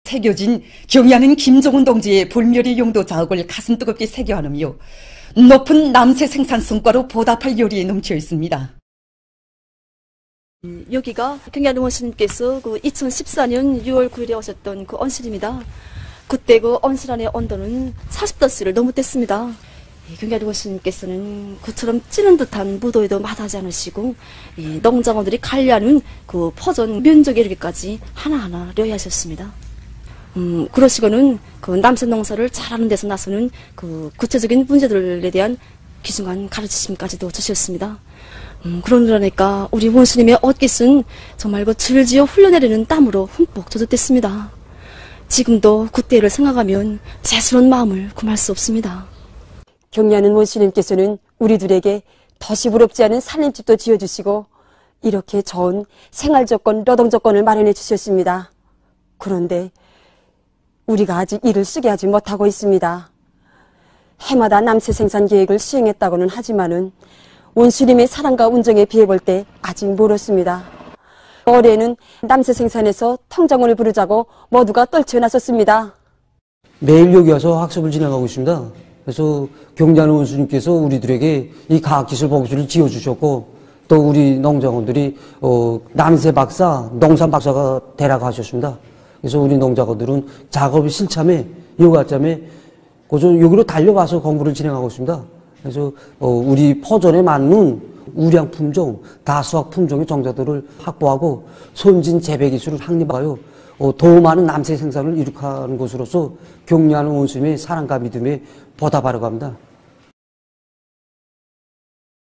새겨진 경야는 김종훈 동지의 불멸의 용도 자업을 가슴 뜨겁게 새겨하느며 높은 남새 생산 성과로 보답할 요리에 넘쳐 있습니다. 여기가 경야는 원수님께서 2014년 6월 9일에 오셨던 그 언실입니다. 그때 그 언실 안의 온도는 40도씨를 넘었댔습니다. 경야는 원수님께서는 그처럼 찌는 듯한 무도에도 마다하지 않으시고 농장원들이 관리하는 그 포전 면적에 이르기까지 하나하나 려야하셨습니다. 그러시고는 그 남새 농사를 잘하는 데서 나서는 그 구체적인 문제들에 대한 귀중한 가르치심까지도 주셨습니다. 그러니까 우리 원수님의 옷깃은 정말 그 줄지어 흘러내리는 땀으로 흠뻑 젖었댔습니다. 지금도 그때를 생각하면 죄스러운 마음을 금할 수 없습니다. 경야는 원수님께서는 우리들에게 덫이 부럽지 않은 살림집도 지어주시고 이렇게 좋은 생활조건, 노동조건을 마련해 주셨습니다. 그런데 우리가 아직 이를 쓰게 하지 못하고 있습니다. 해마다 남새 생산 계획을 시행했다고는 하지만은 원수님의 사랑과 운정에 비해볼 때 아직 멀었습니다. 올해는 남새 생산에서 통장원을 부르자고 모두가 떨쳐나섰습니다. 매일 여기 와서 학습을 진행하고 있습니다. 그래서 경야는 원수님께서 우리들에게 이 과학기술 보급소를 지어주셨고 또 우리 농장원들이 남새 박사, 농산 박사가 되라고 하셨습니다. 그래서 우리 농작원들은 작업이 실참에 여가짬에 여기로 달려와서 공부를 진행하고 있습니다. 그래서 우리 포전에 맞는 우량 품종, 다수학 품종의 종자들을 확보하고 선진 재배 기술을 확립하여 더 많은 남새 생산을 이룩하는 것으로서 경야는 원수님의 사랑과 믿음에 보답하려고 합니다.